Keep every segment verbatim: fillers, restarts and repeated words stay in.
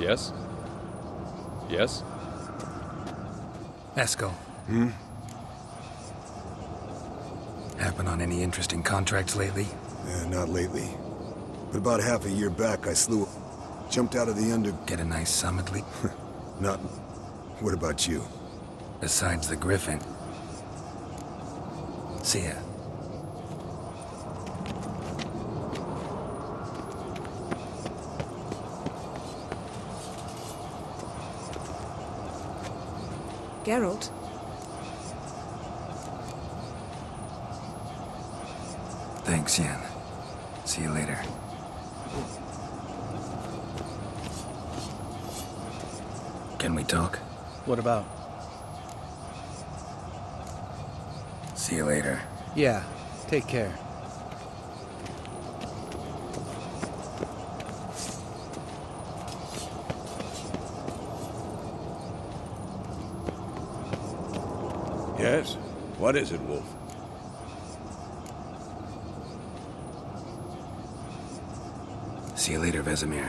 Yes? Yes? Esco. Hmm? Happen on any interesting contracts lately? Eh, not lately. But about half a year back, I slew... Jumped out of the under... Get a nice sum at least? Not... What about you? Besides the Griffin. See ya. Geralt? Thanks, Yen. See you later. Can we talk? What about? See you later. Yeah, take care. Yes? What is it, Wolf? See you later, Vesemir.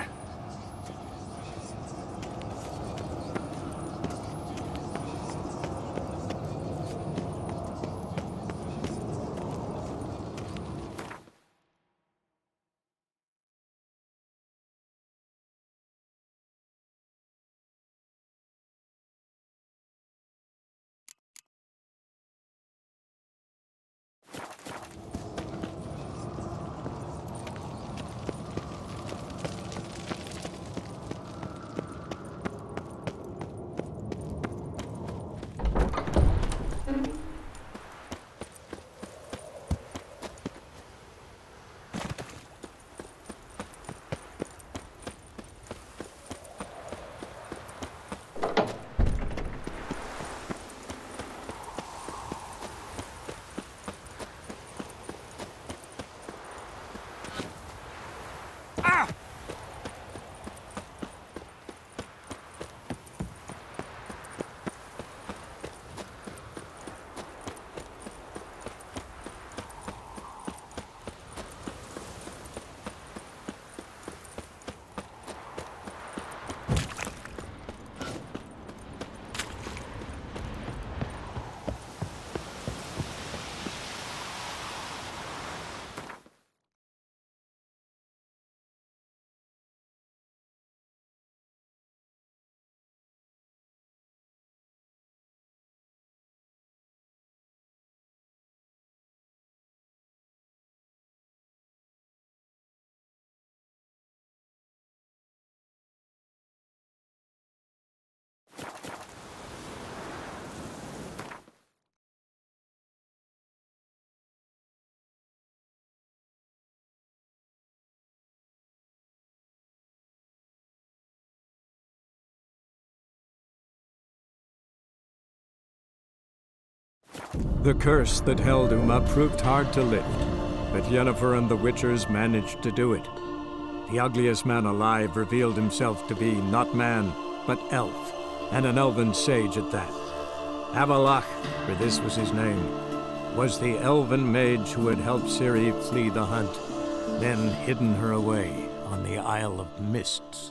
The curse that held Uma proved hard to lift, but Yennefer and the Witchers managed to do it. The ugliest man alive revealed himself to be not man, but elf, and an elven sage at that. Avallac'h, for this was his name, was the elven mage who had helped Ciri flee the hunt, then hidden her away on the Isle of Mists.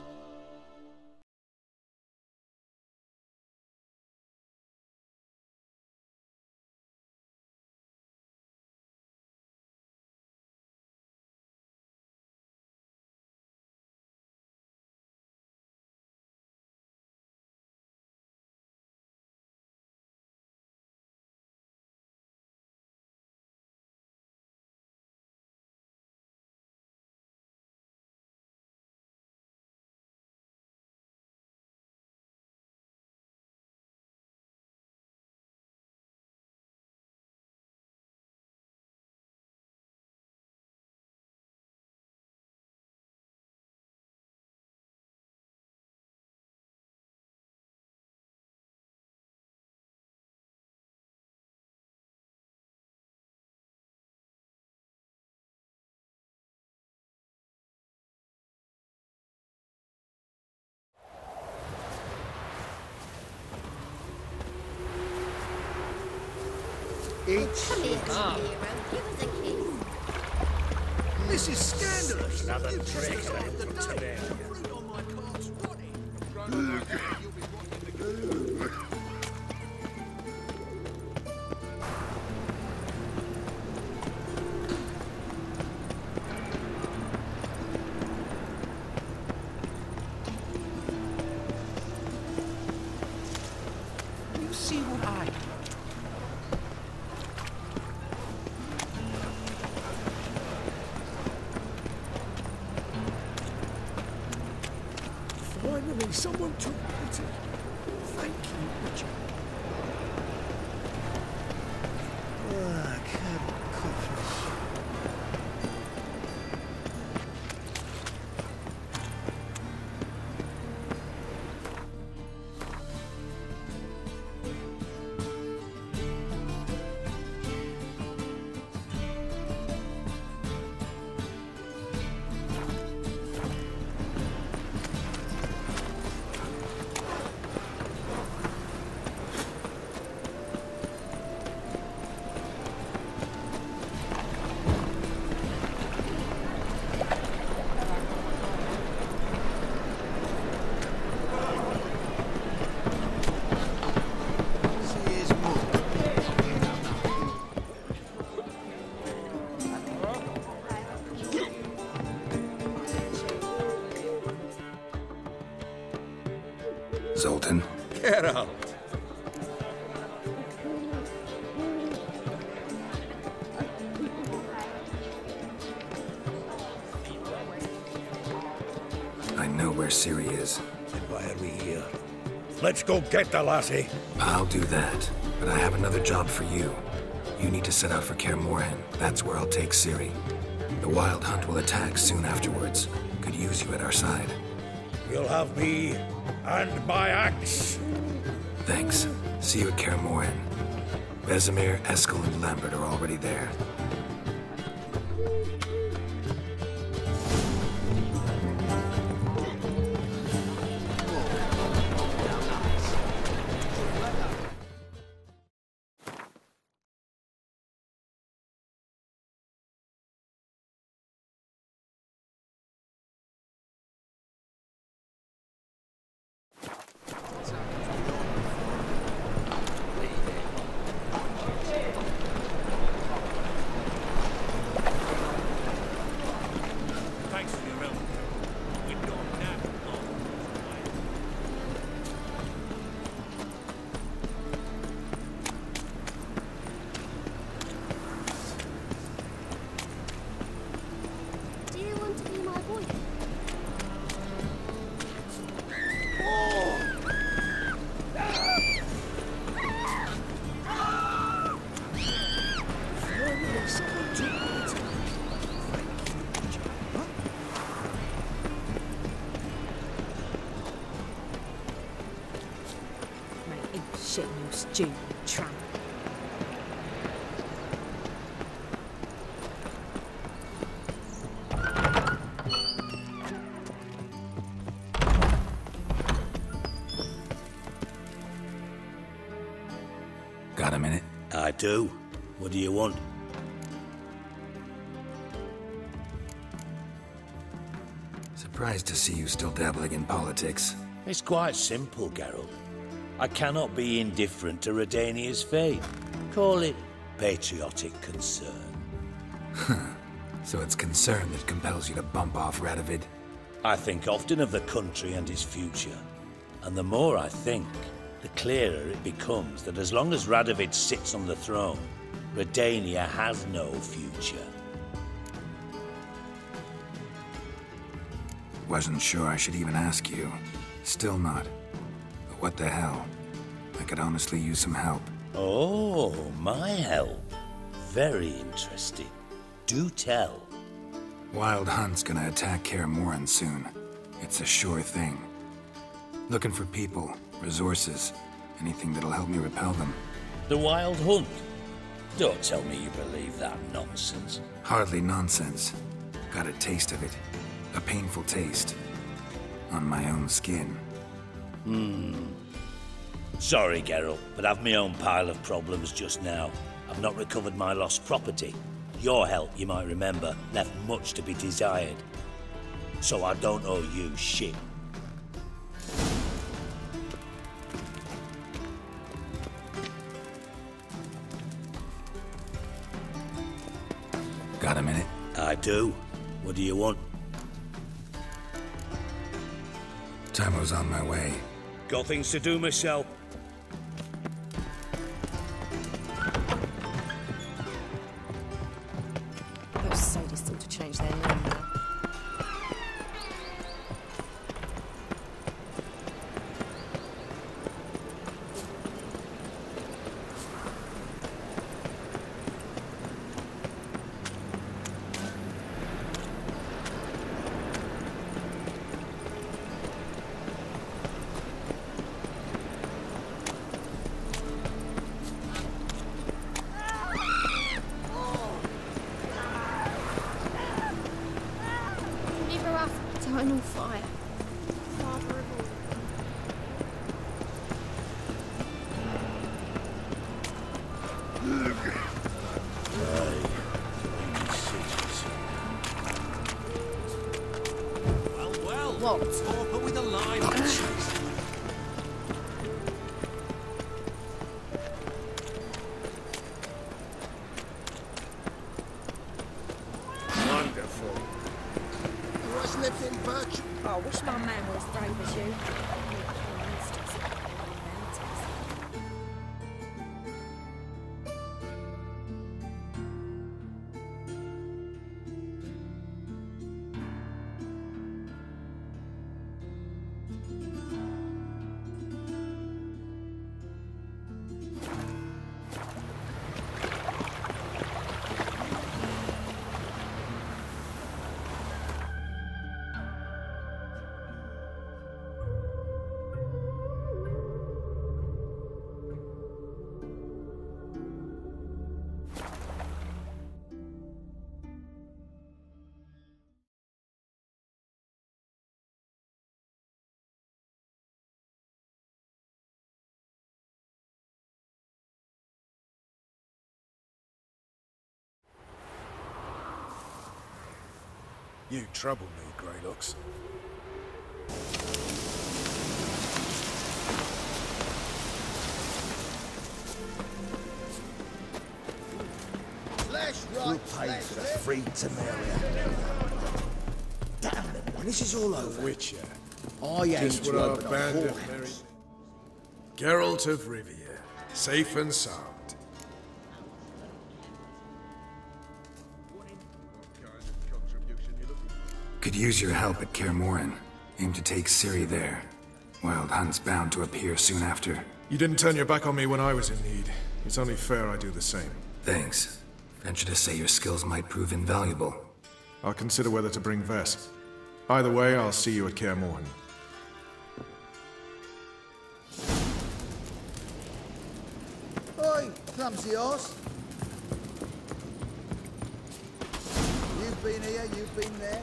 Come here, hero. Give us a kiss. This is scandalous. Another trick I put to bed. You see what I... Finally, someone took pity. Thank you, Richard. Ah, Captain Clifford. Zoltan. Get out! I know where Ciri is. Then why are we here? Let's go get the lassie. I'll do that, but I have another job for you. You need to set out for Kaer Morhen. That's where I'll take Ciri. The Wild Hunt will attack soon afterwards. Could use you at our side. You'll have me and my axe. Thanks. See you at Kaer Morhen. Vesemir, Eskel, and Lambert are already there. Thanks for your help. We don't have long. Do you want to be my boy? Finally, someone took pity. Mate, you shit in your stew, you tramp. Got a minute? I do. What do you want? Surprised to see you still dabbling in politics. It's quite simple, Geralt. I cannot be indifferent to Redania's fate. Call it patriotic concern. So it's concern that compels you to bump off Radovid? I think often of the country and its future. And the more I think, the clearer it becomes that as long as Radovid sits on the throne, Redania has no future. Wasn't sure I should even ask you. Still not. But what the hell? I could honestly use some help. Oh, my help. Very interesting. Do tell. Wild Hunt's gonna attack Kaer Morhen soon. It's a sure thing. Looking for people, resources, anything that'll help me repel them. The Wild Hunt? Don't tell me you believe that nonsense. Hardly nonsense. Got a taste of it. A painful taste. On my own skin. Hmm. Sorry, Geralt, but I've my own pile of problems just now. I've not recovered my lost property. Your help, you might remember, left much to be desired. So I don't owe you shit. Got a minute? I do. What do you want? Tamo's on my way. Got things to do myself. Those sadists ought to change their name now. Never have eternal fire. Father of all. Well, well. What? Torpor with a line. Wonderful. You was lived in Birch. Oh, I wish my man were as brave as you. You trouble me, Greylocks. We'll pay for the free Temeria. Damn it, when this is all over, Witcher. I aim Just to what our open a band of whorehouse. merry... Geralt of Rivia. Safe and sound. Could use your help at Kaer Morhen. Aim to take Ciri there. Wild Hunt's bound to appear soon after. You didn't turn your back on me when I was in need. It's only fair I do the same. Thanks. Venture to say your skills might prove invaluable. I'll consider whether to bring Vess. Either way, I'll see you at Kaer Morhen. Oi, clumsy horse. You've been here, you've been there.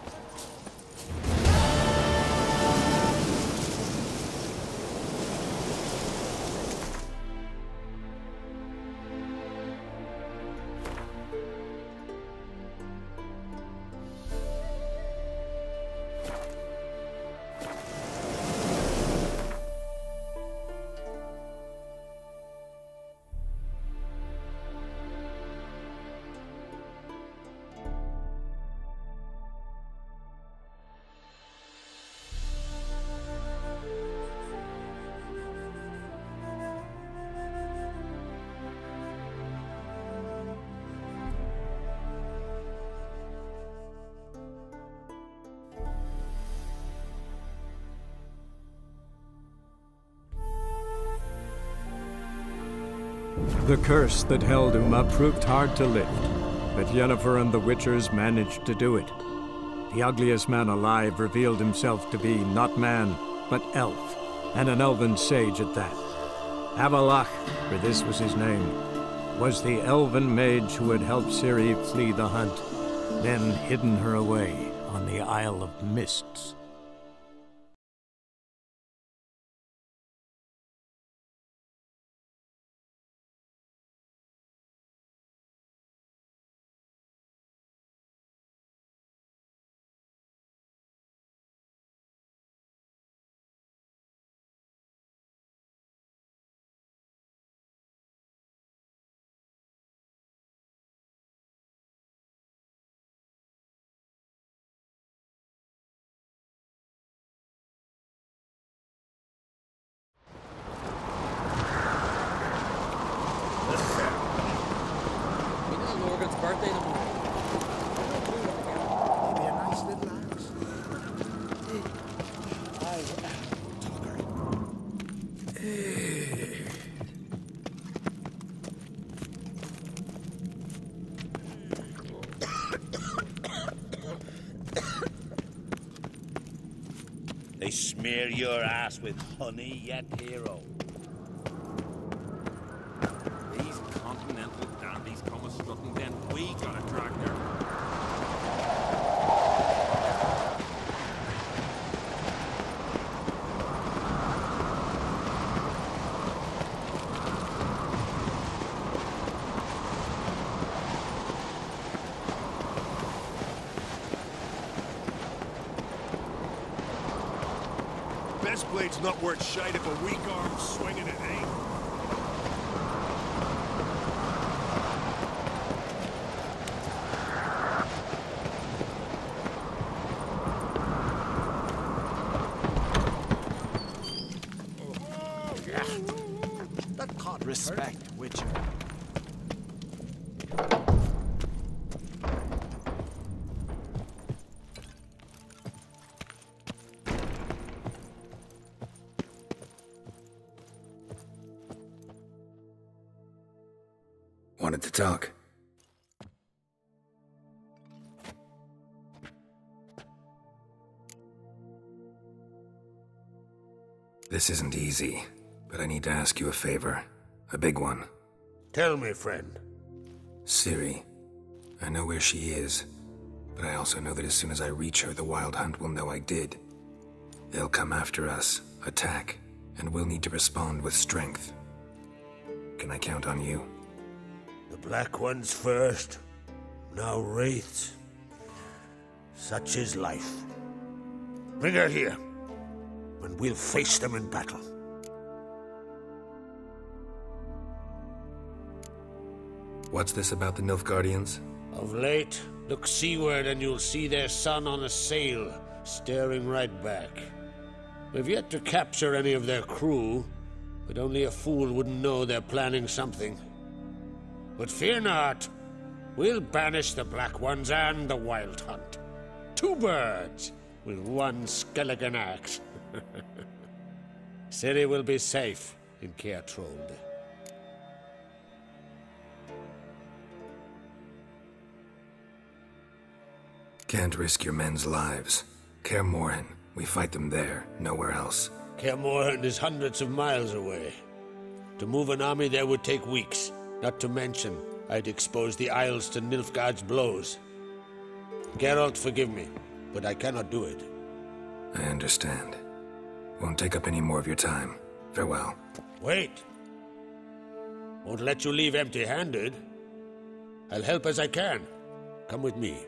The curse that held Uma proved hard to lift, but Yennefer and the Witchers managed to do it. The ugliest man alive revealed himself to be not man, but elf, and an elven sage at that. Avallac'h, for this was his name, was the elven mage who had helped Ciri flee the hunt, then hidden her away on the Isle of Mists. they smear your ass with honey yet, hero? These continental dandies come a strutting, then we gotta drag their... Best blade's not worth shite if a weak arm's swinging it ain't. That can't respect Witcher. Wanted to talk. This isn't easy, but I need to ask you a favor. A big one. Tell me, friend. Ciri. I know where she is, but I also know that as soon as I reach her, the Wild Hunt will know I did. They'll come after us, attack, and we'll need to respond with strength. Can I count on you? The Black Ones first, now Wraiths. Such is life. Bring her here, and we'll face them in battle. What's this about the Nilfgaardians? Of late, look seaward and you'll see their sun on a sail, staring right back. We've yet to capture any of their crew, but only a fool wouldn't know they're planning something. But fear not, we'll banish the Black Ones and the Wild Hunt. Two birds with one skeleton axe. Ciri will be safe in Caer Trolde. Can't risk your men's lives. Kaer Morhen, we fight them there, nowhere else. Kaer Morhen is hundreds of miles away. To move an army there would take weeks. Not to mention, I'd expose the Isles to Nilfgaard's blows. Geralt, forgive me, but I cannot do it. I understand. Won't take up any more of your time. Farewell. Wait! Won't let you leave empty-handed. I'll help as I can. Come with me.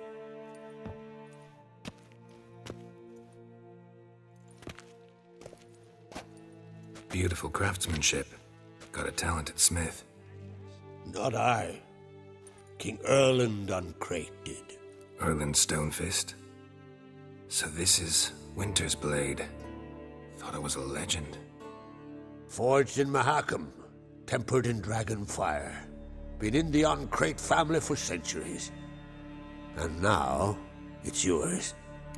Beautiful craftsmanship. Got a talented smith. Not I. King Erland Uncrate did. Erland Stonefist? So this is Winter's Blade. Thought it was a legend. Forged in Mahakam, tempered in dragon fire. Been in the Uncrate family for centuries. And now, it's yours.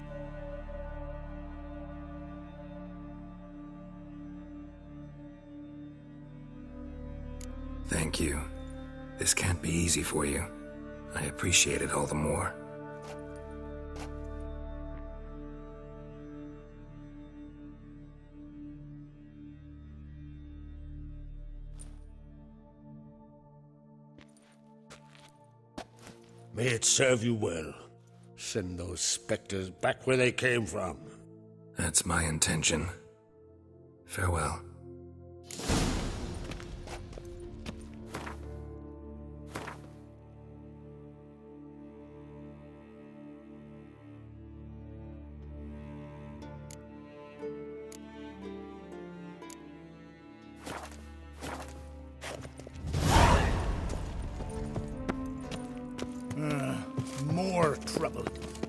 Thank you. This can't be easy for you. I appreciate it all the more. May it serve you well. Send those specters back where they came from. That's my intention. Farewell. More trouble.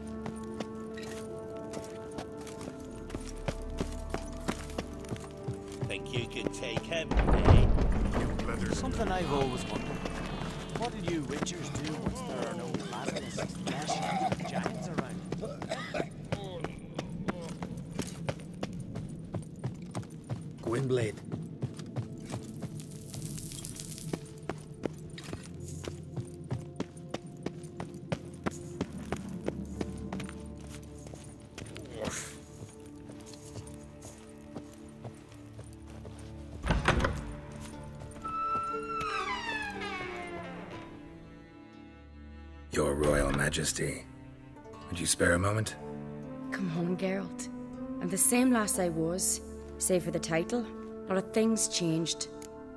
Think you could take him, eh? Something I've always wondered. What do you Witchers do once there are no madness, flesh, and giants around? Gwynblade. Your Royal Majesty. Would you spare a moment? Come on, Geralt. I'm the same lass I was, save for the title. A lot of things changed.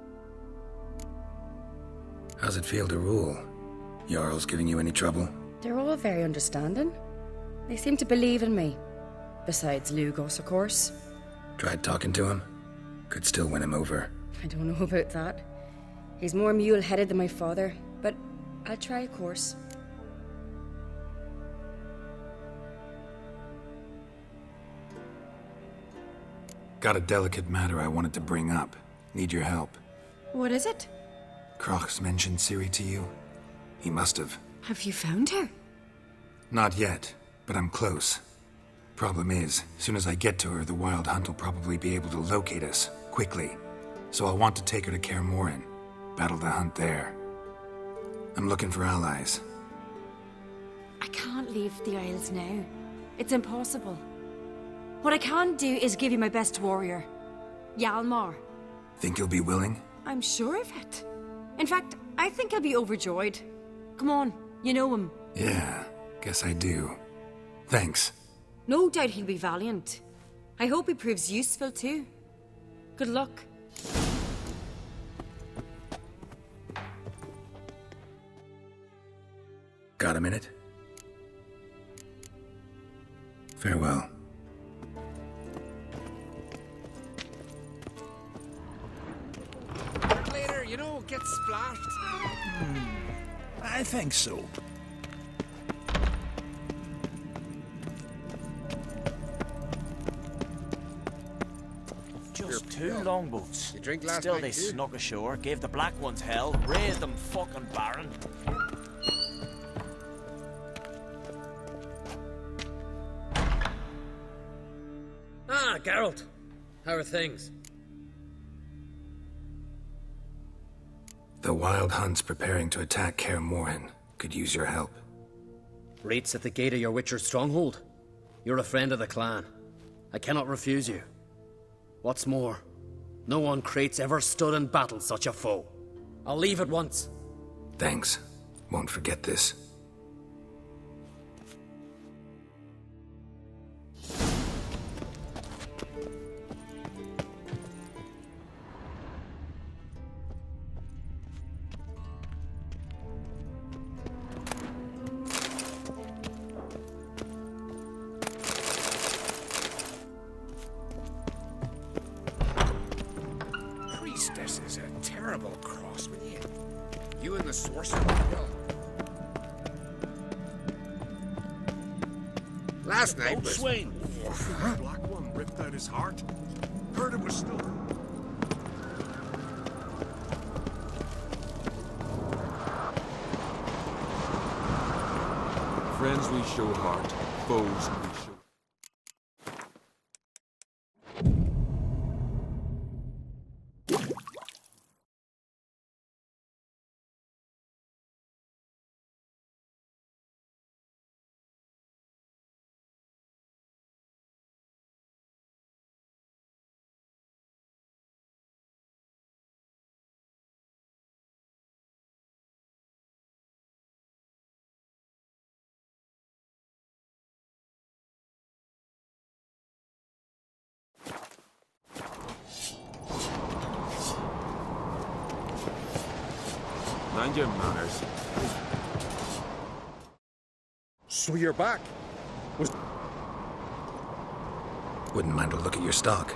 How's it feel to rule? Jarl's giving you any trouble? They're all very understanding. They seem to believe in me. Besides Lugos, of course. Tried talking to him? Could still win him over. I don't know about that. He's more mule-headed than my father, but I'll try, of course. Got a delicate matter I wanted to bring up. Need your help. What is it? Crach's mentioned Ciri to you? He must have. Have you found her? Not yet, but I'm close. Problem is, as soon as I get to her, the Wild Hunt will probably be able to locate us, quickly. So I'll want to take her to Kaer Morhen. Battle the hunt there. I'm looking for allies. I can't leave the Isles now. It's impossible. What I can do is give you my best warrior, Hjalmar. Think you'll be willing? I'm sure of it. In fact, I think he'll be overjoyed. Come on, you know him. Yeah, guess I do. Thanks. No doubt he'll be valiant. I hope he proves useful too. Good luck. Got a minute? Farewell. Later, you know, get splashed. Hmm, I think so. Just two longboats. You drink last Still night, they too? snuck ashore, gave the black ones hell, raised them fucking barren. Ah, Geralt. How are things? The Wild Hunt's preparing to attack Kaer Morhen. Could use your help. Rates at the gate of your Witcher's stronghold. You're a friend of the clan. I cannot refuse you. What's more, no one Crate's ever stood in battle such a foe. I'll leave at once. Thanks. Won't forget this. Priestess is a terrible cross with you. You and the sorcerer, well. Last night was... Swain. Huh? The black one ripped out his heart. Heard it was still... Friends we show heart, foes we show... Mind your manners. So you're back? Was... Wouldn't mind a look at your stock.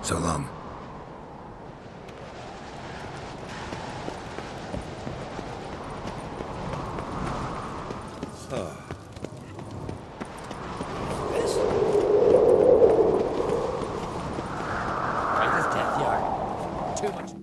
So long. Oh. Right as death yard. Too much.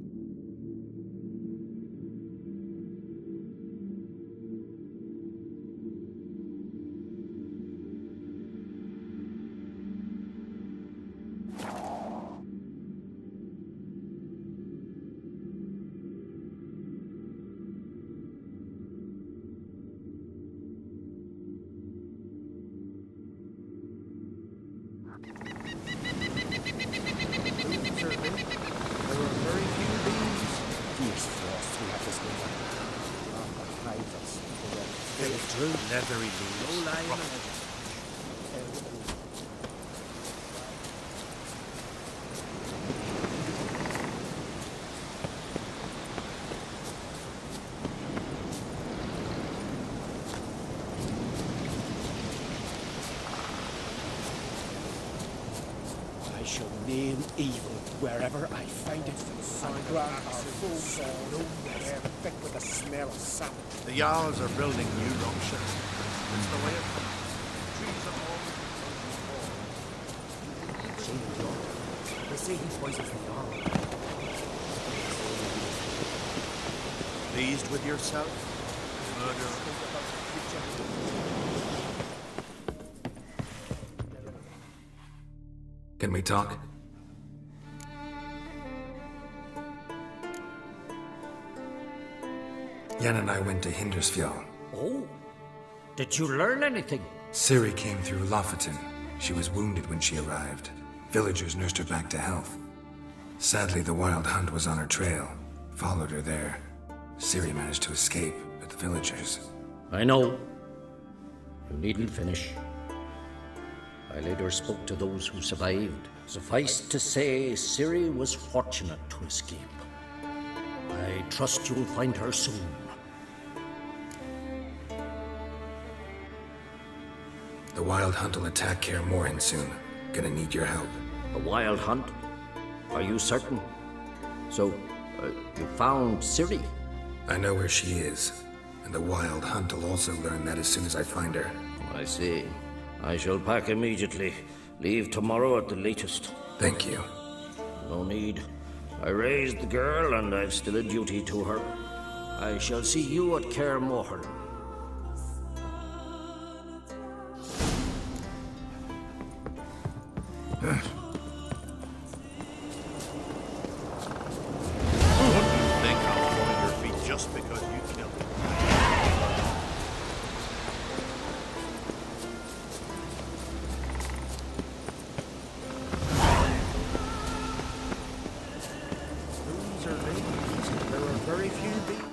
Leathery low lying. I shall name evil wherever I find it. And grant our foes all no rest, thick with the smell of sap. The Jarls are building new rock ships. It's the way of trees are always Shane and York. They say he poisons the Jarl. pleased with yourself, murderer. Can we talk? Yen and I went to Hindersfjall. Oh? Did you learn anything? Ciri came through Lofoten. She was wounded when she arrived. Villagers nursed her back to health. Sadly, the Wild Hunt was on her trail. Followed her there. Ciri managed to escape, but the villagers... I know. You needn't finish. I later spoke to those who survived. Suffice to say, Ciri was fortunate to escape. I trust you'll find her soon. The Wild Hunt will attack Kaer Morhen soon. Gonna need your help. The Wild Hunt? Are you certain? So, uh, you found Ciri? I know where she is. And the Wild Hunt will also learn that as soon as I find her. I see. I shall pack immediately. Leave tomorrow at the latest. Thank you. No need. I raised the girl, and I've still a duty to her. I shall see you at Kaer Morhen. Think I'll fall at your feet just because you killed him. Those are ladies, and there are very few beings.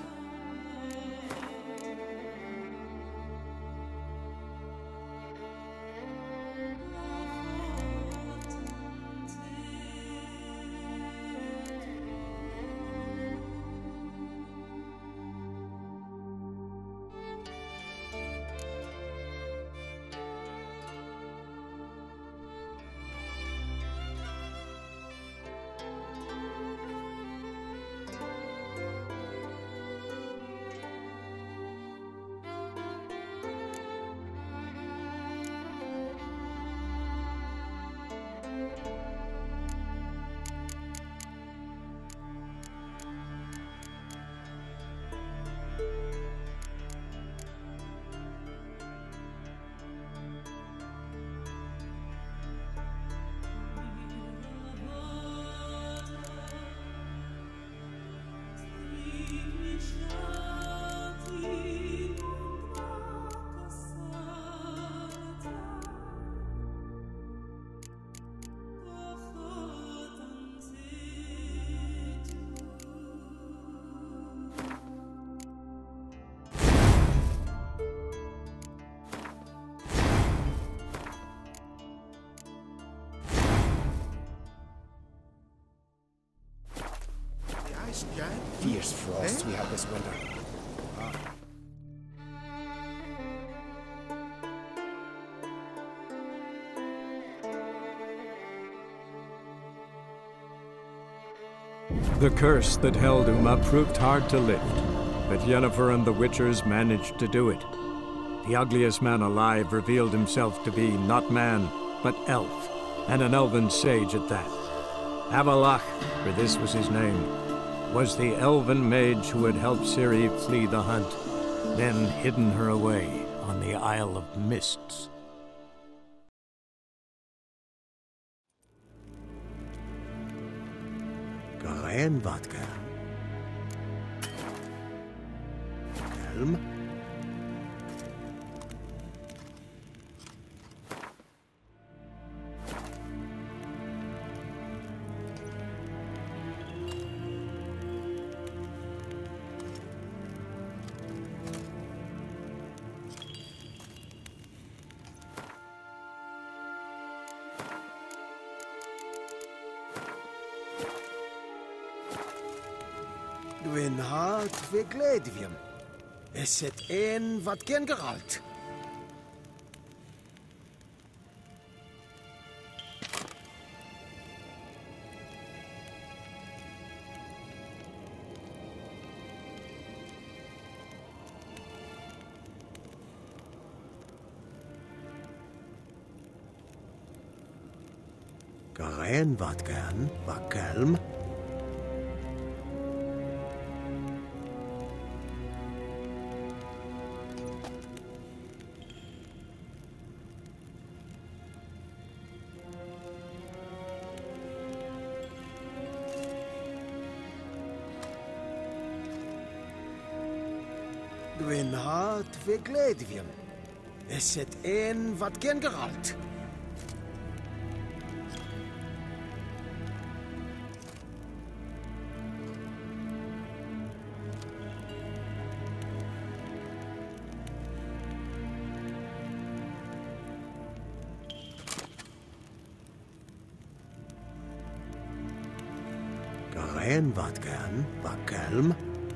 Fierce frost we have this winter. The curse that held Uma proved hard to lift, but Yennefer and the Witchers managed to do it. The ugliest man alive revealed himself to be not man, but elf, and an elven sage at that. Avalach, for this was his name, was the elven mage who had helped Ciri flee the hunt, then hidden her away on the Isle of Mists. Garen vodka. Helm. Dwi'n hart fe gledvium. Is het een wat gen geralt? Garen wat gern, wat kelm. Dwi'n hart fe gledvium. Is het een wat gen geralt? Garen wat gern, wat kelm.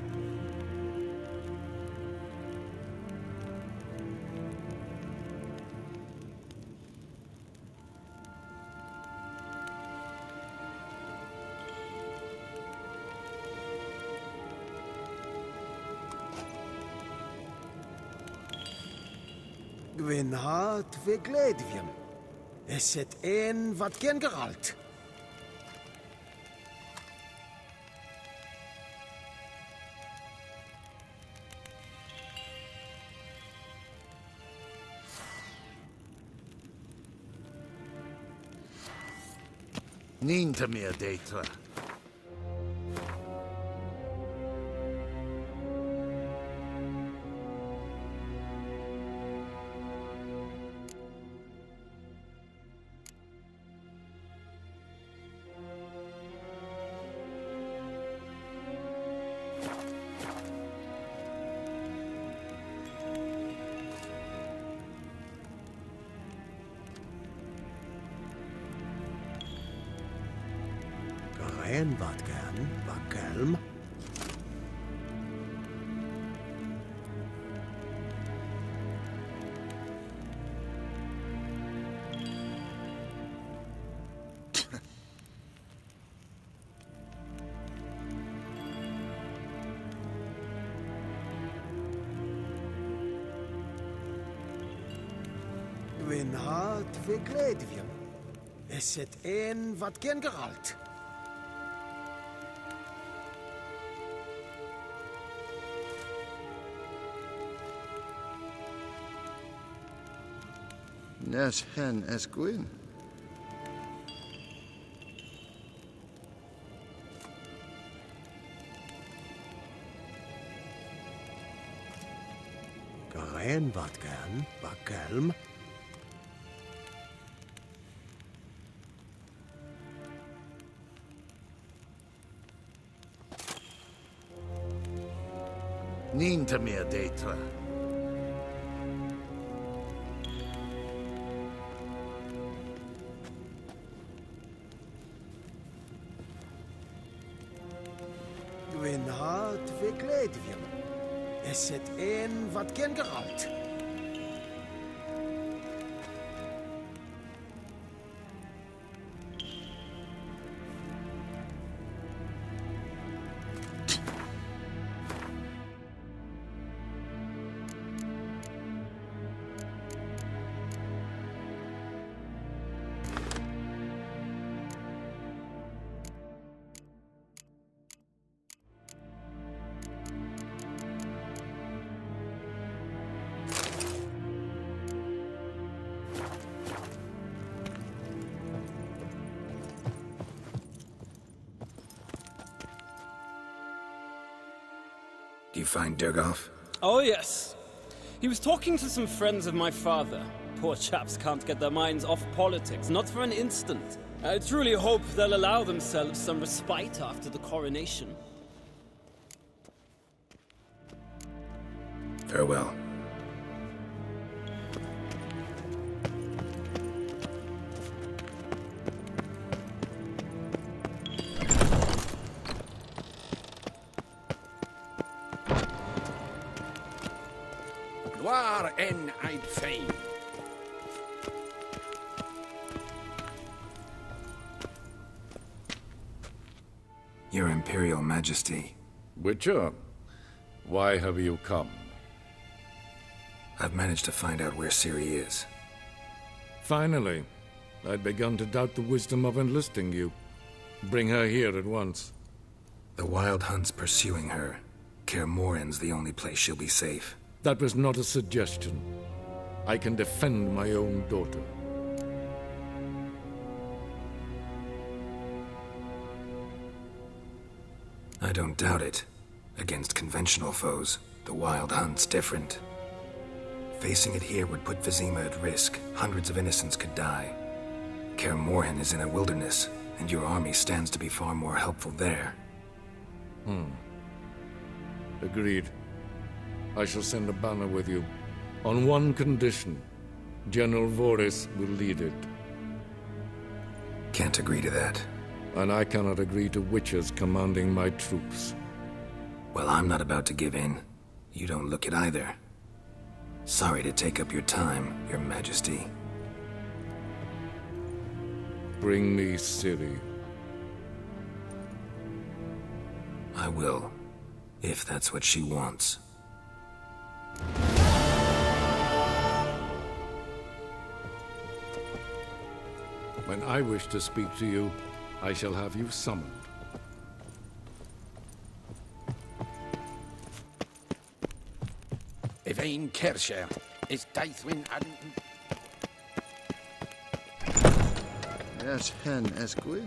Dwi'n hart fe gledvium. Is het een wat gen geralt? Niente meer deitra. Garen wat gern, wat kelm. Dwi'n hart fe gledvium. Is het een wat gen geralt? Nes hen es gwyn. Garen wat gern, wat kelm. Niente meer deitra. Dwi'n hart fe gledvium. Is het een wat gen geralt? you find Durgoff? Oh, yes. He was talking to some friends of my father. Poor chaps can't get their minds off politics, not for an instant. I truly hope they'll allow themselves some respite after the coronation. Farewell. Gloire en I'd fain. Your Imperial Majesty. Witcher, why have you come? I've managed to find out where Ciri is. Finally. I'd begun to doubt the wisdom of enlisting you. Bring her here at once. The Wild Hunt's pursuing her. Kaer Morhen's the only place she'll be safe. That was not a suggestion. I can defend my own daughter. I don't doubt it. Against conventional foes, the Wild Hunt's different. Facing it here would put Vizima at risk. Hundreds of innocents could die. Kaer Morhen is in a wilderness, and your army stands to be far more helpful there. Hmm. Agreed. I shall send a banner with you. On one condition. General Vorys will lead it. Can't agree to that. And I cannot agree to Witchers commanding my troops. Well, I'm not about to give in. You don't look it either. Sorry to take up your time, Your Majesty. Bring me Ciri. I will, if that's what she wants. When I wish to speak to you, I shall have you summoned. Evain Kersher is Daithwin and... Yes, hen as Gwyn.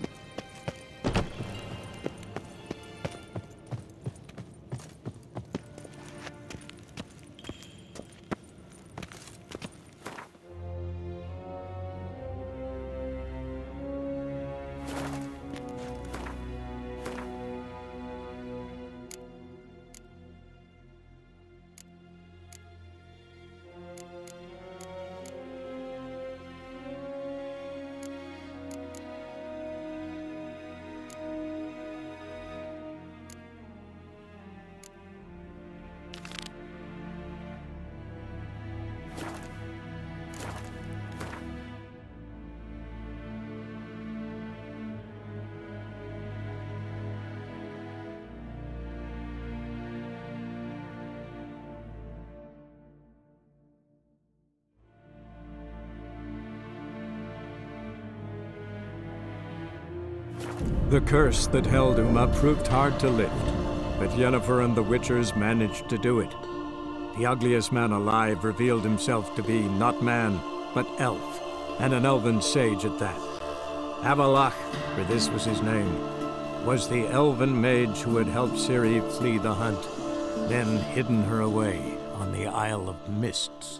The curse that held Uma proved hard to lift, but Yennefer and the Witchers managed to do it. The ugliest man alive revealed himself to be not man, but elf, and an elven sage at that. Avallac'h, for this was his name, was the elven mage who had helped Ciri flee the hunt, then hidden her away on the Isle of Mists.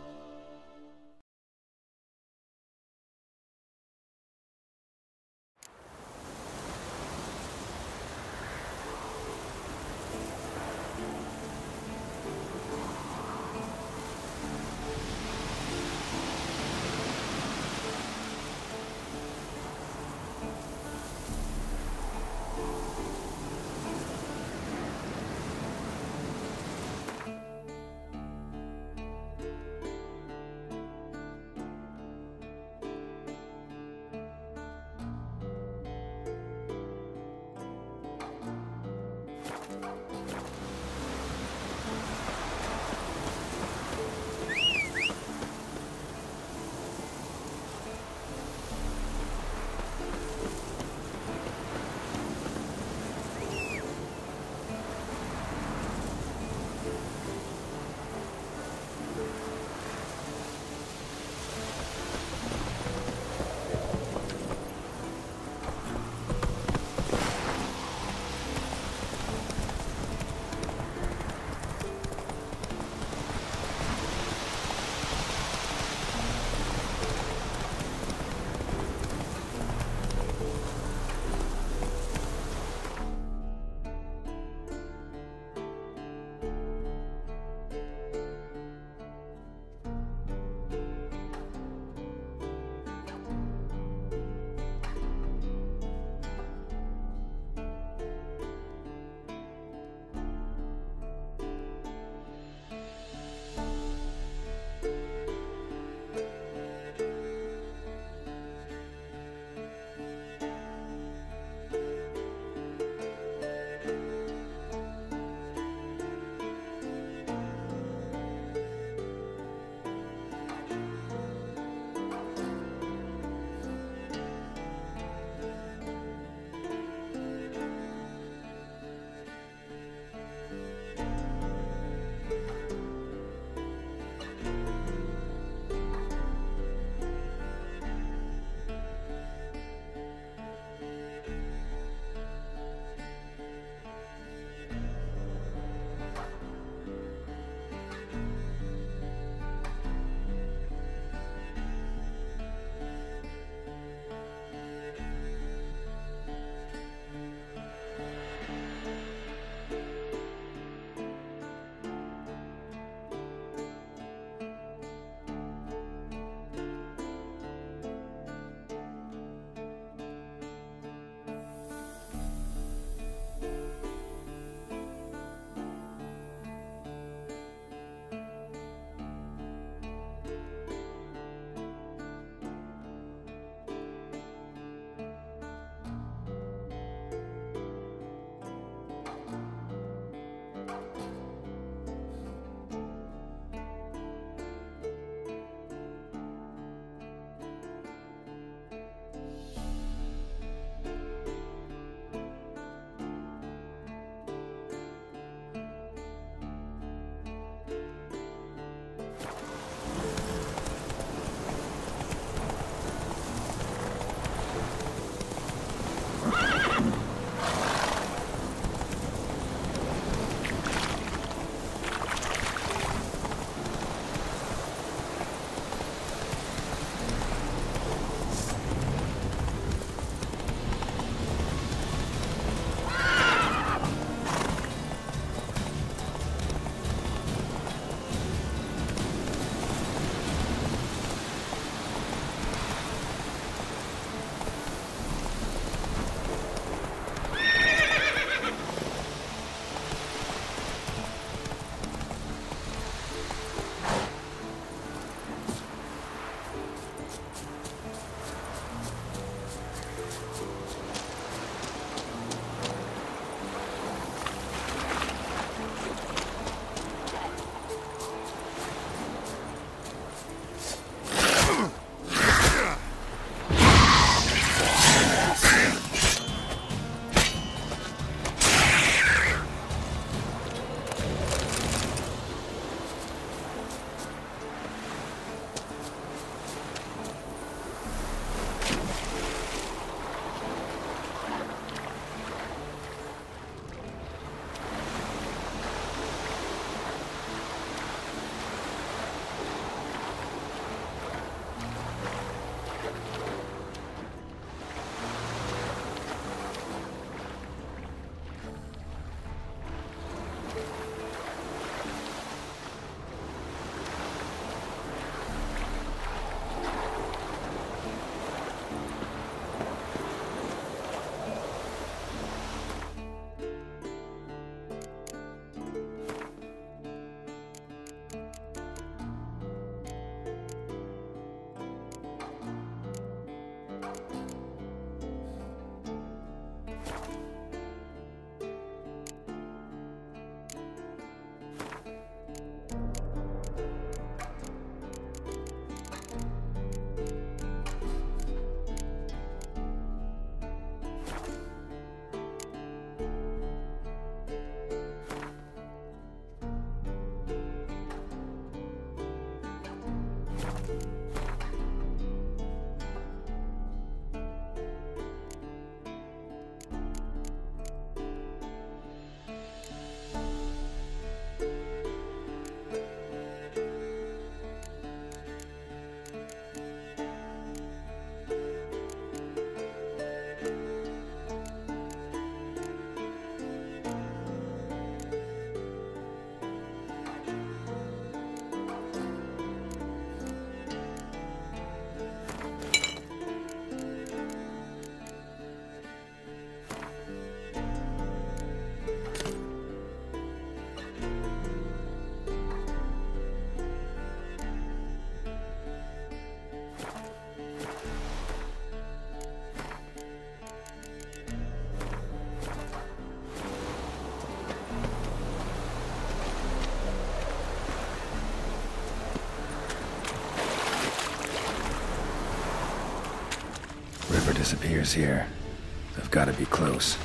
never disappears here. They've got to be close.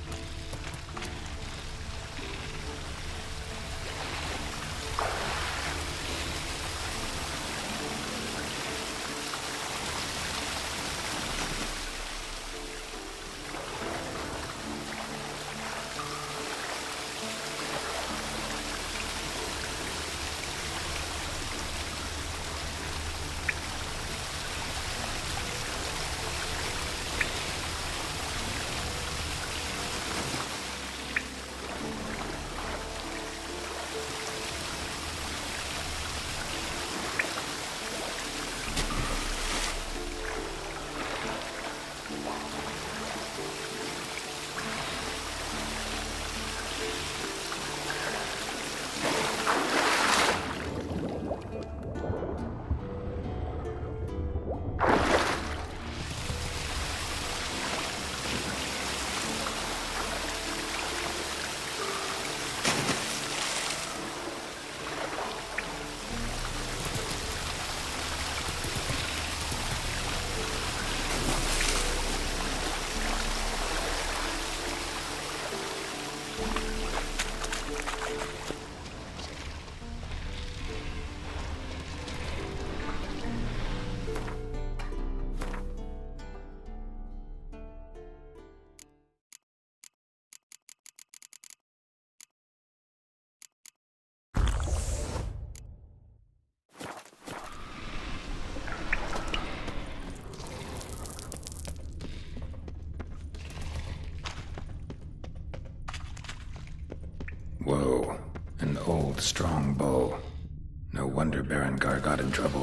Whoa, an old, strong bow. No wonder Berengar got in trouble.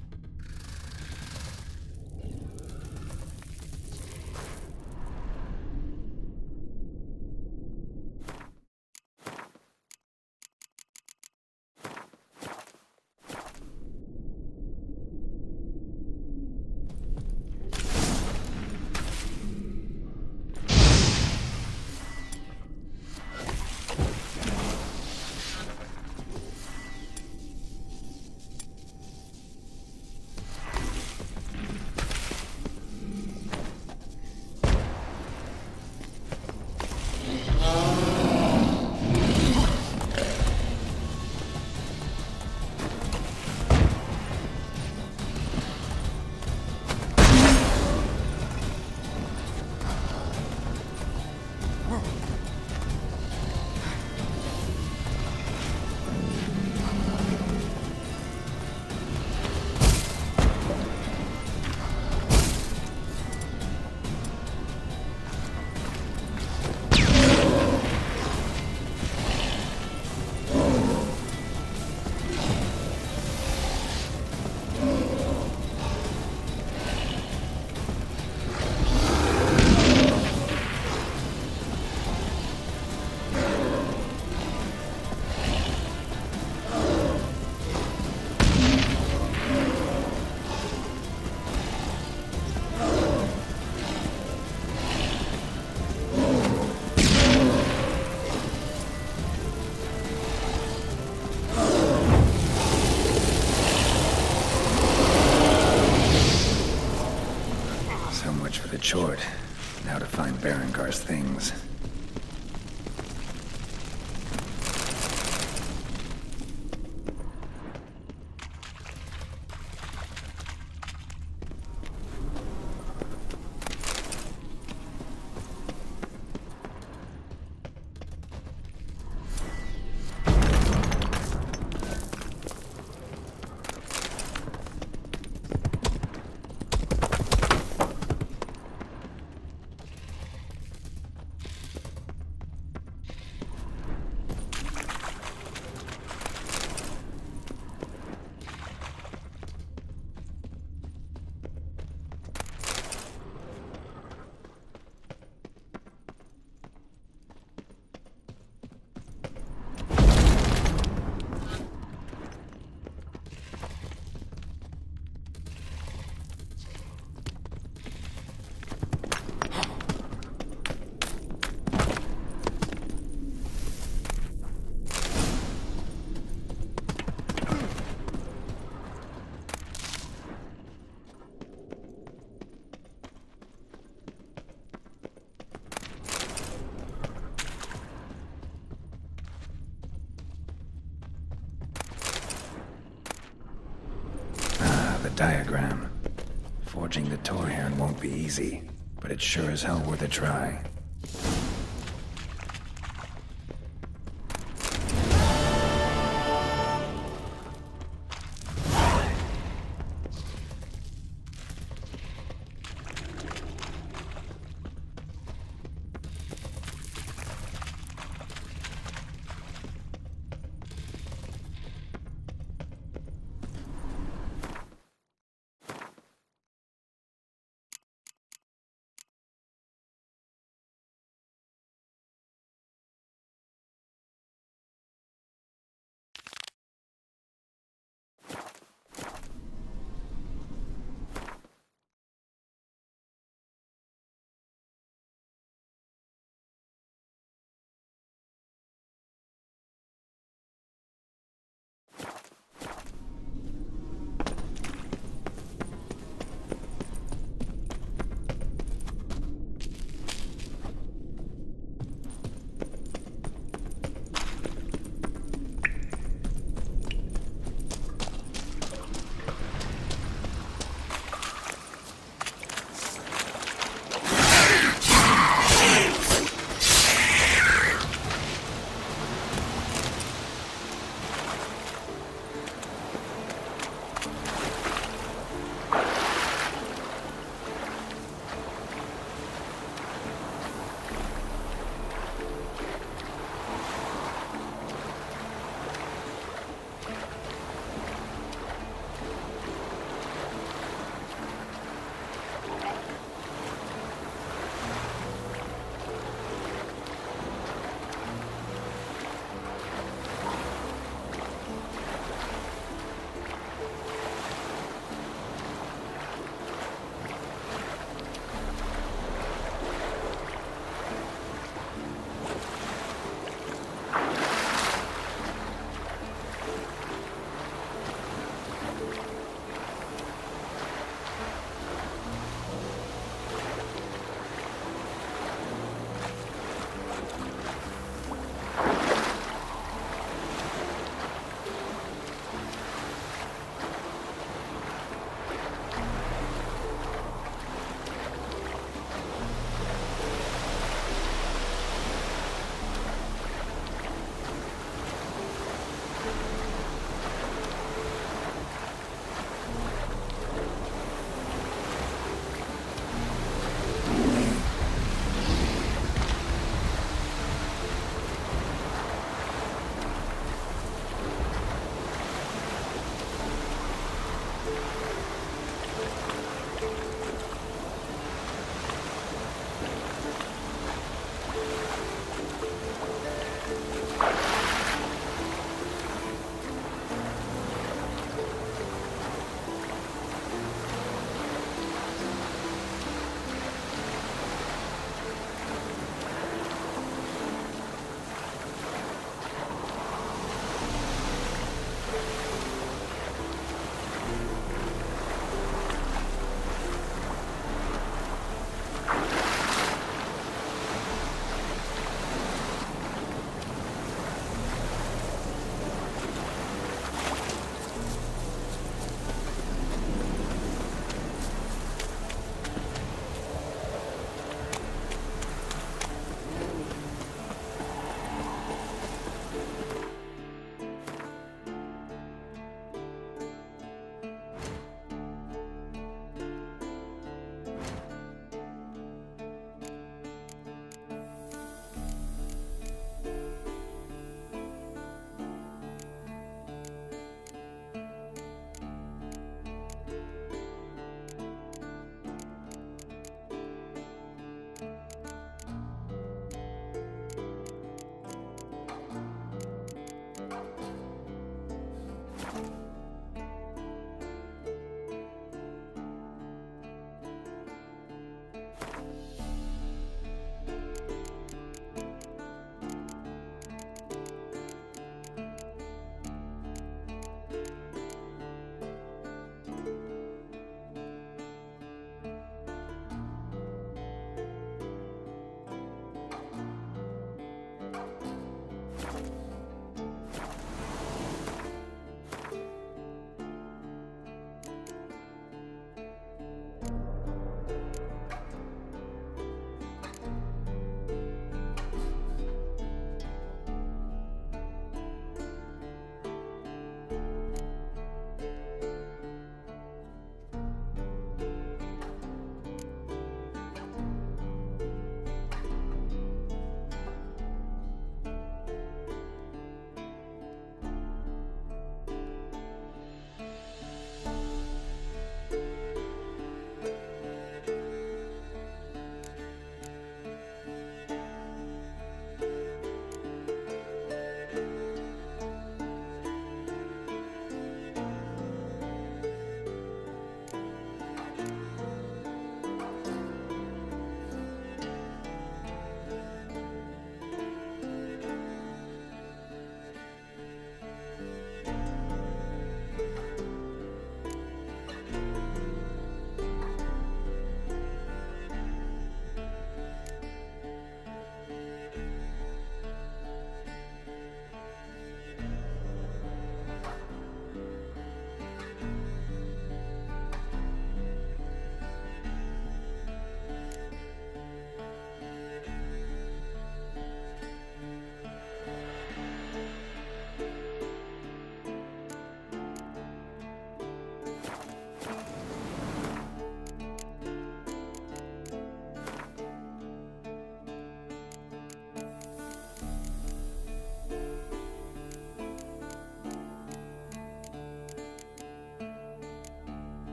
Short. Now to find Berengar's things. diagram. Forging the Torhern won't be easy, but it's sure as hell worth a try.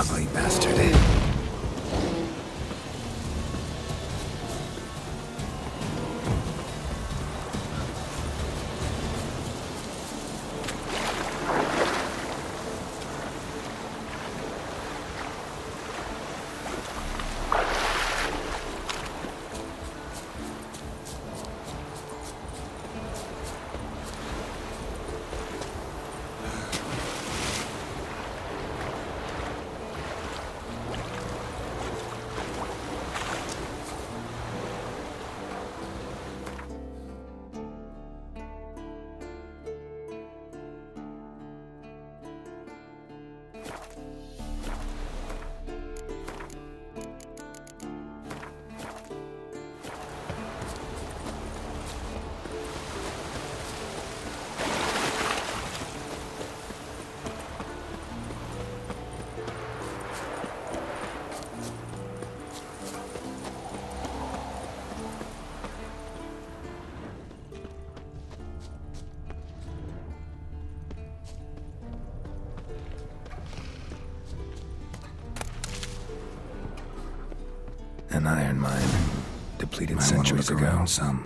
ugly bastard. An iron mine, depleted centuries ago. Some.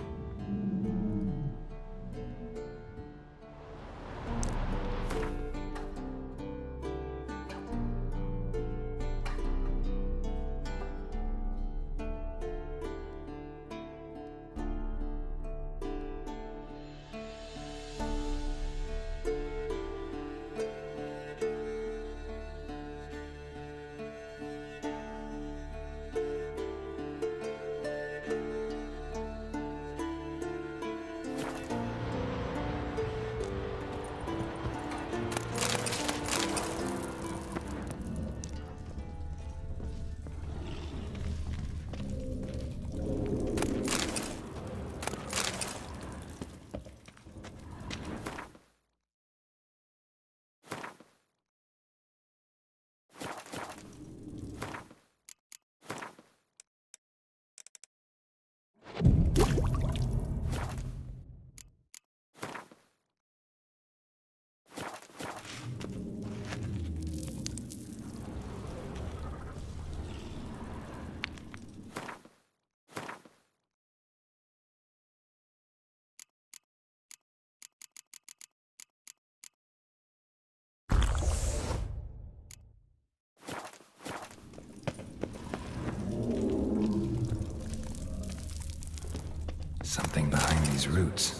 Something behind these roots.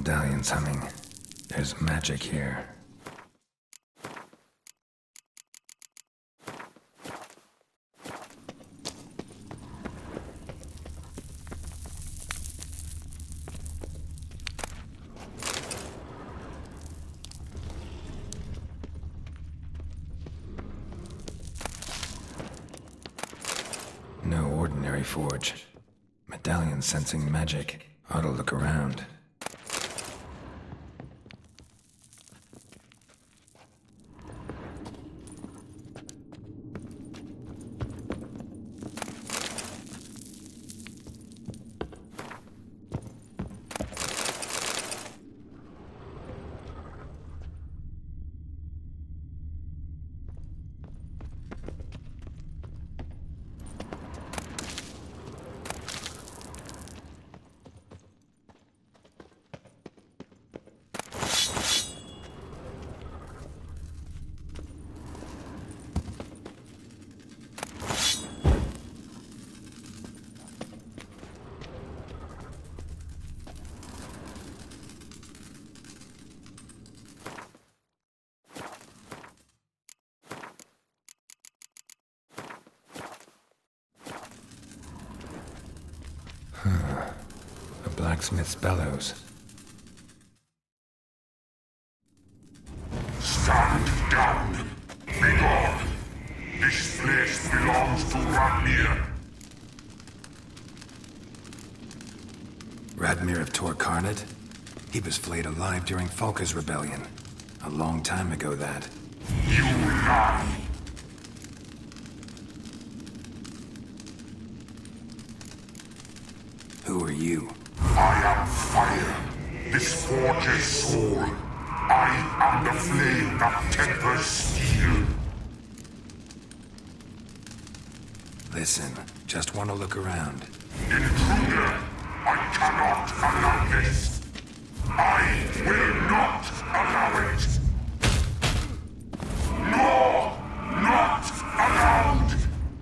medallion's humming. There's magic here. No ordinary forge. Medallion sensing magic. Ought to look around. Huh. A blacksmith's bellows. Stand down. Begone. This place belongs to Radmir. Radmir of Tor Karnat? He was flayed alive during Falka's rebellion. A long time ago, that. You lie. Who are you? I am fire, this forge's soul. I am the flame that tempers steel. Listen, just want to look around. Intruder, I cannot allow this. I will not allow it. No, not allowed.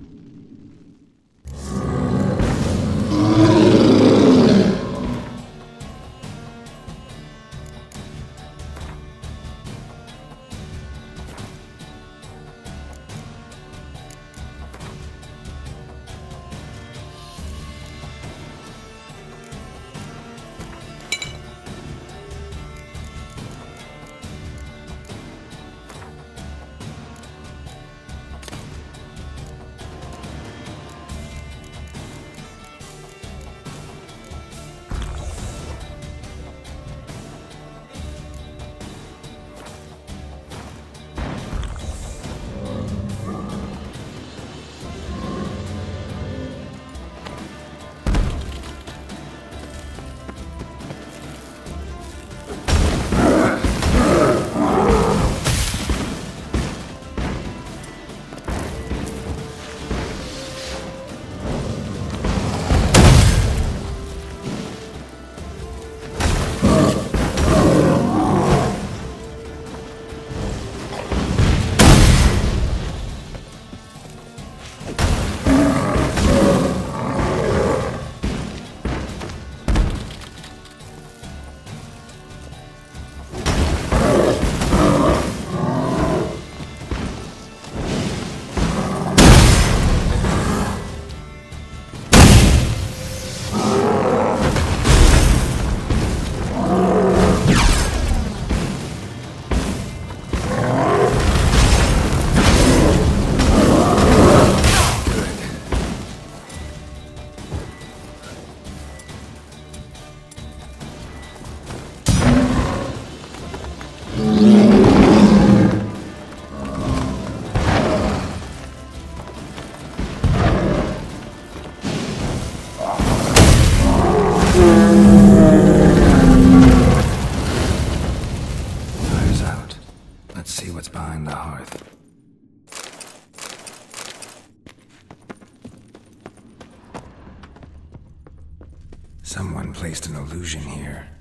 Someone placed an illusion here.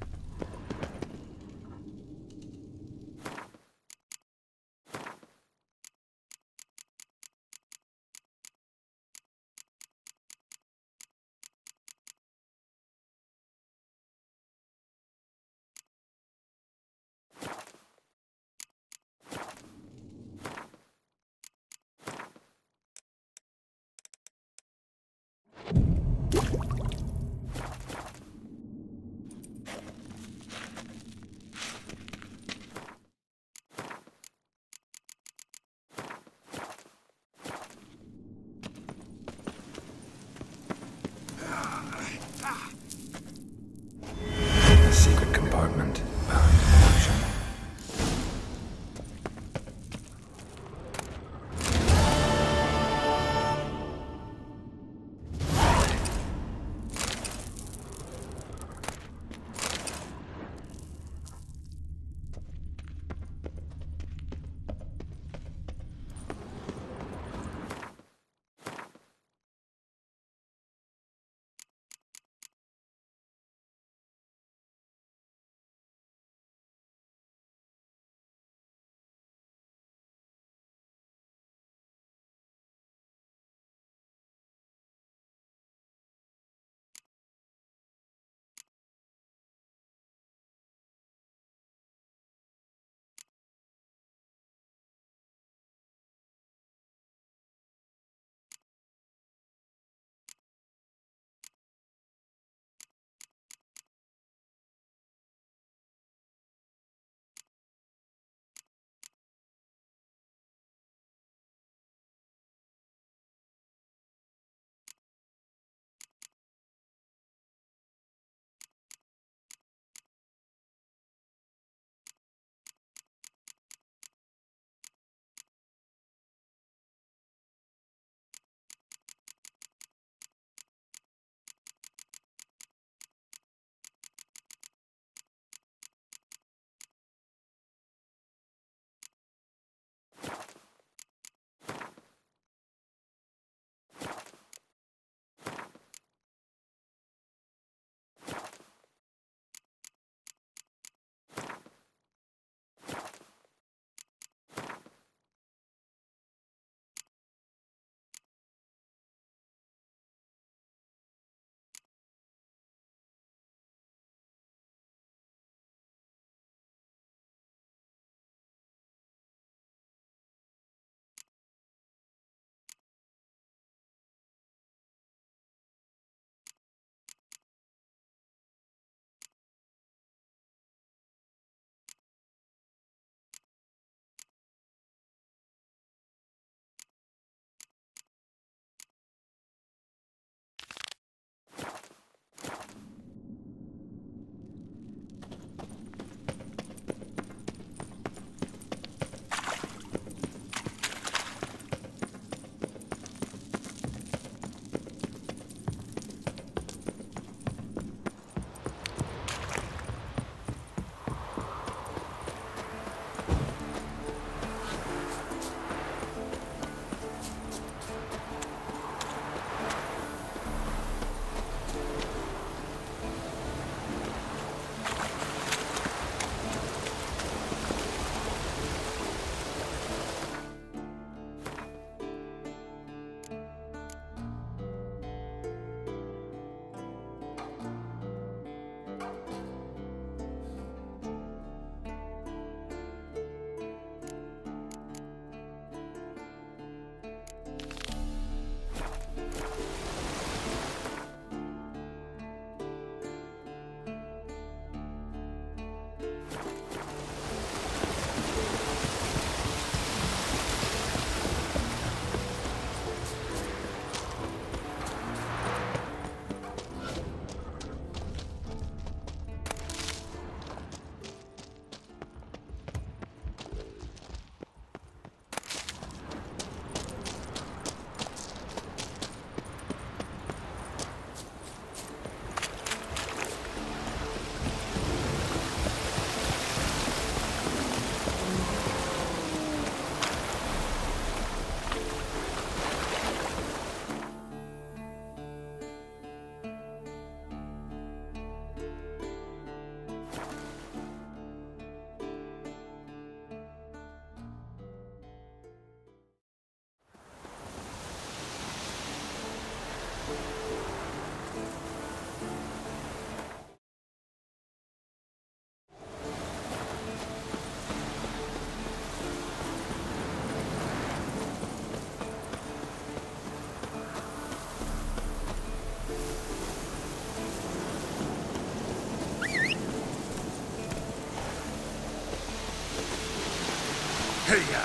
Hey, ya!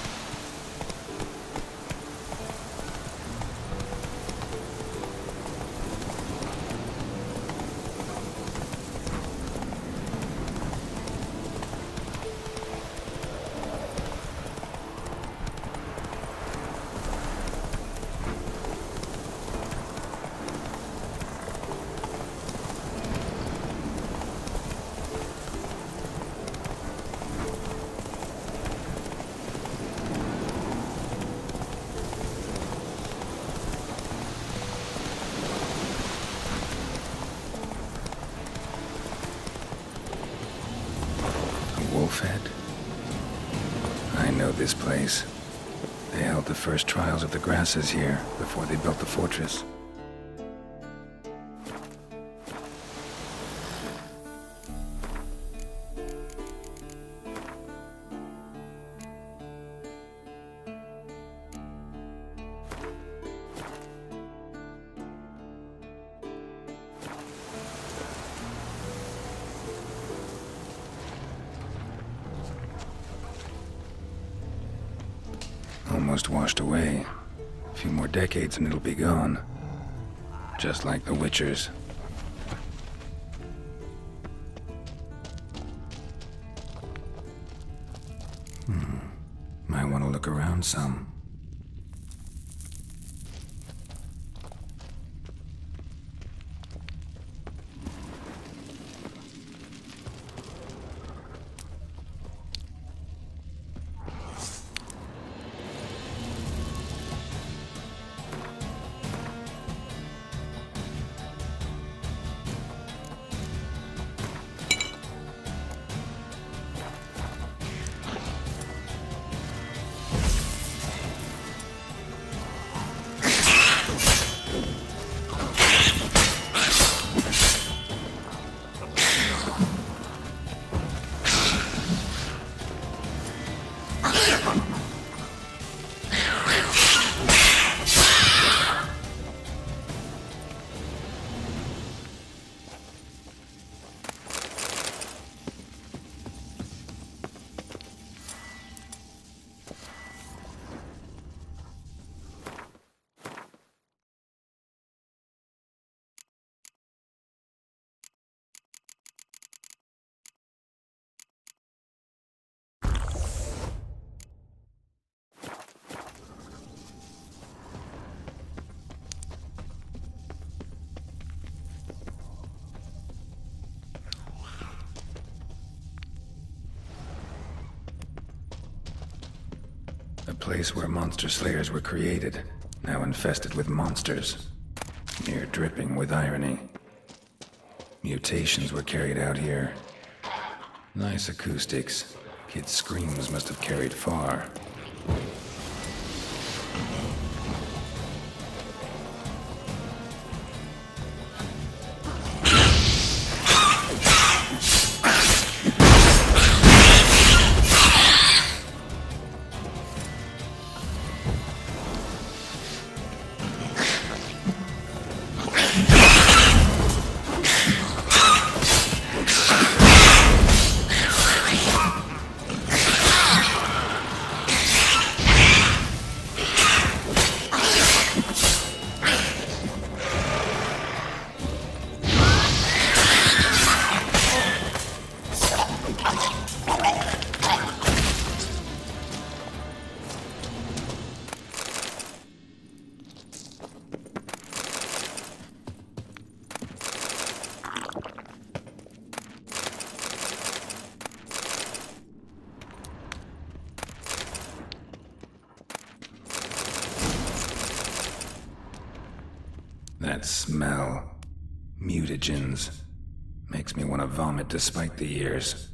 Wolfhead. I know this place. They held the first trials of the grasses here before they built the fortress. Almost washed away. A few more decades and it'll be gone. Just like the Witchers. Hmm. Might want to look around some. The place where monster slayers were created, now infested with monsters, near dripping with irony. Mutations were carried out here. Nice acoustics. Kids' screams must have carried far. That smell. Mutagens. Makes me want to vomit despite the years.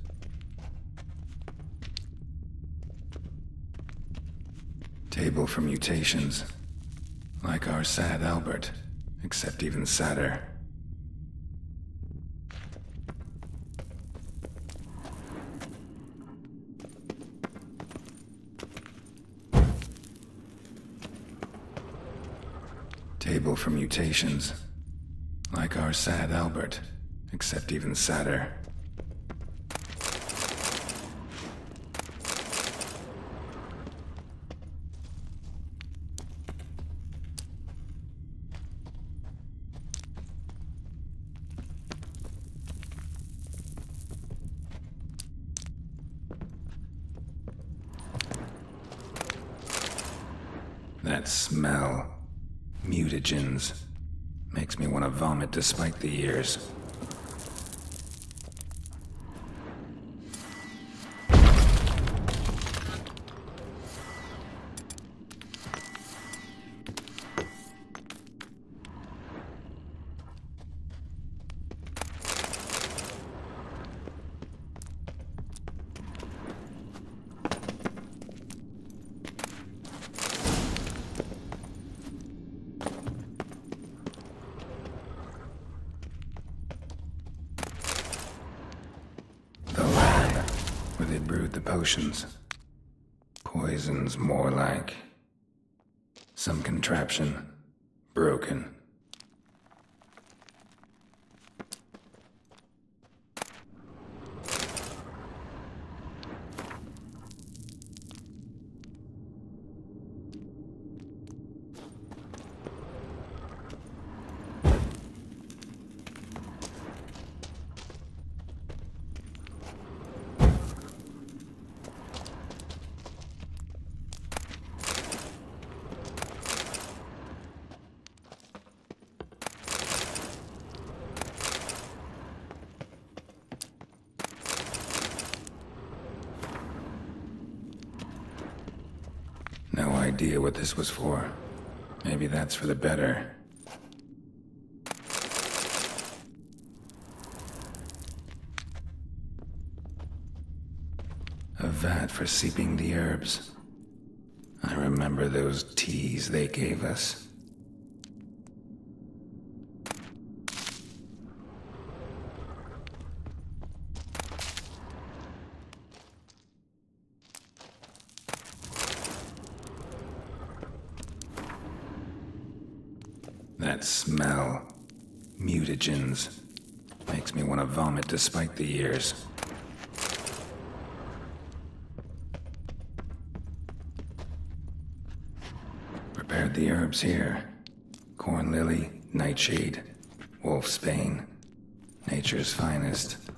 Table for mutations. Like our sad Albert, except even sadder. Table for mutations. Like our sad Albert, except even sadder. That smell. Mutagens. Makes me want to vomit despite the years. Potions. Poisons, more like. Some contraption. Broken. No idea what this was for. Maybe that's for the better. A vat for seeping the herbs. I remember those teas they gave us. That smell. Mutagens. Makes me want to vomit despite the years. Prepared the herbs here. Corn lily, nightshade, wolfsbane. Nature's finest.